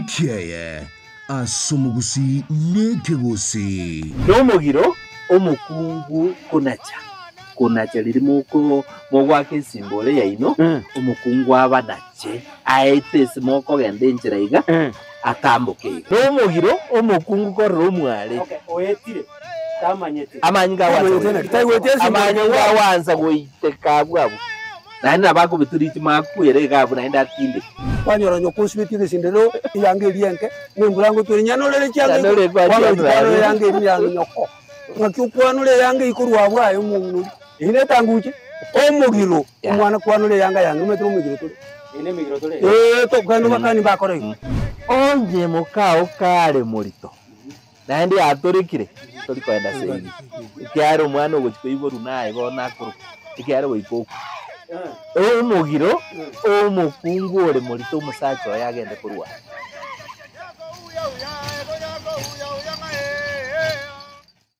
Kieye ase Omogusii Nekegusii. Emegiro omukungu kunacha liri moko mogwake simbole yaino omukungu abanache aite simoko gende njira iga atambuke. Emegiro omukungu korro omware. Okay, oetire. Tamanyete. Amanyinga wanza goiteka bwabo. Naenda bako bituriti makwere gabu naenda atinde. Kwanyora nyokusibiti gesindelo yange lienke nembulango twenyanolele cyangwa Yanole kwa cyangwa yange yange nyoko ngakyukwanule yange ikurwa bwayo umuntu ine tanguche omugiro umwana kwanule yanga yange metro mugiro tuli ine migiro tuli to kanu bakani bakore onje mukao kale murito nandi atorikire tuli kwenda seyi ikyaro umwana ogukiko iboru naye bona kuru ikyaro goikoko omugiro omukungu ore murito musacho yagende kurwa